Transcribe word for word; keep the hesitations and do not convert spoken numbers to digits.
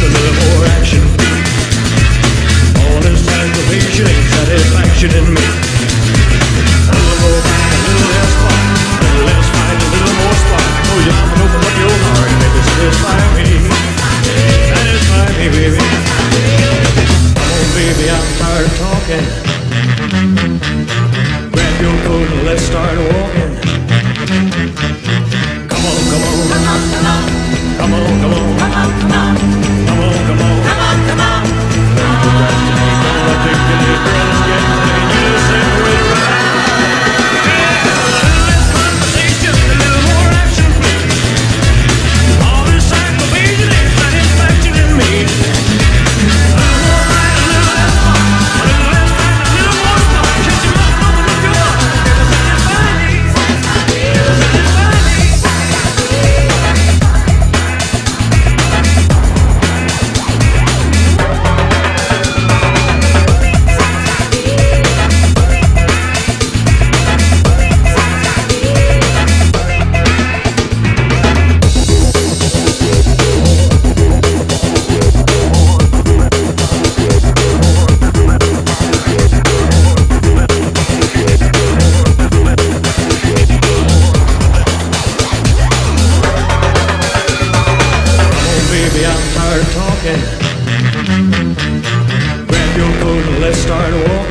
a little more action. All this aggravation ain't satisfaction in me. A little more fight, a little less fight, a little less fight, a little more spark. Oh, you can open up your heart and maybe satisfy me. Satisfy me, baby. Come on, baby, I'm tired of talking. Grab your coat and let's start walking. Come on, come on, come on, come on, come on, come on, come on, come on, come on, come on, come on, come on. Don't procrastinate, don't articulate, girl, let's get money. You just say the way to ride. Yeah, a little less conversation, a little more action, please. All this aggravation ain't satisfaction in me. A little more fight, a little less fun, a little less fight, a little more fun. Shut your mouth, open up your heart, it'll satisfy me, it'll satisfy me. Baby, I'm tired of talking. Grab your coat and let's start walking.